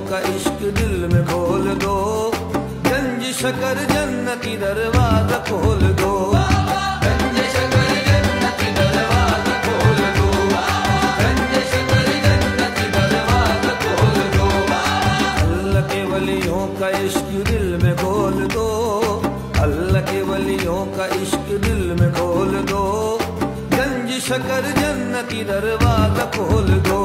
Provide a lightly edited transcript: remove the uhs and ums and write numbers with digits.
का इश्क दिल में खोल दो, गंज शकर जन्नती दरवाजा खोल दो, गंज शकर जन्नती दरवाजा खोल दो, गंज शकर जन्नती दरवाजा खोल दो। अल्लाह के वलियों का इश्क दिल में खोल दो, अल्लाह के वलियों का इश्क दिल में खोल दो, गंज शकर जन्नती दरवाजा खोल दो।